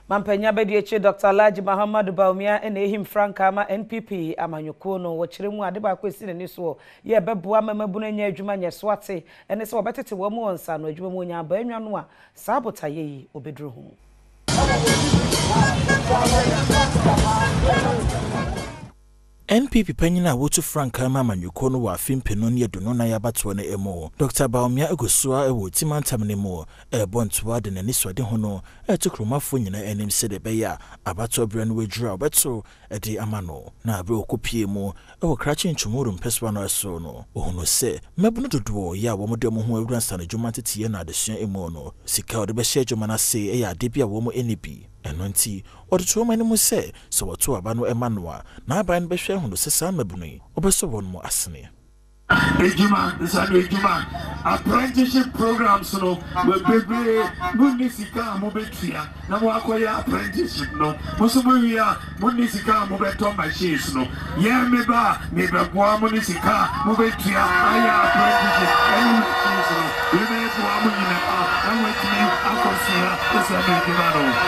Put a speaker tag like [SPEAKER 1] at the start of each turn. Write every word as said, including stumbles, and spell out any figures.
[SPEAKER 1] Mampanya Bedieche Doctor Laji Muhammad Bawumia and Ehim Frankama N P P Amanyukono Wachirimu Adeba Kwesi ne so ye beboa mamabuna nya adwuma nya swate ene se obetete wo mu onsa no adwuma mu nya ba enwa no a sabota yeyi obedru ho
[SPEAKER 2] N P P panyina wotu Frankama Amanyukono wa fimpeno ne aduno na yabato ne emo Doctor Bawumia egosua ewo timantam ne mo e bontoa de nani swade ho no e tukromafo nyina enim se de beya abato bre no wedru obeto e de amano na abe okopie mu e wo krache ntwumuru mpeswa no eso no ohuno se mebunu dodo ya wo modem ho awuransa na dwuma tete na adesua emo no sika ode be hye dwuma na se e ya de bia wo mo enibi enonti oduto mani mu se so woto aba no emanoa na aban be hwe hono sesa mabunu obeso won mo asene
[SPEAKER 3] Ejuma, this is Ejuma. Apprenticeship programs, no, we baby, Munisika, Mobetia, Nawakoya apprenticeship, no, Musubuya, Munisika, Mobeto machines, no, yeah, meba, meba, Munisika, Mobetia, Aya apprenticeship, and machines, no, we may go on in the and with me, Akosia, this is Ejuma.